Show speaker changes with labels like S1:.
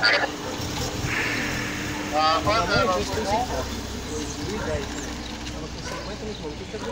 S1: Quantos
S2: Minha
S1: anos
S2: mãe, a gente tem
S1: você
S2: 2010. Tava com 50 no jogo.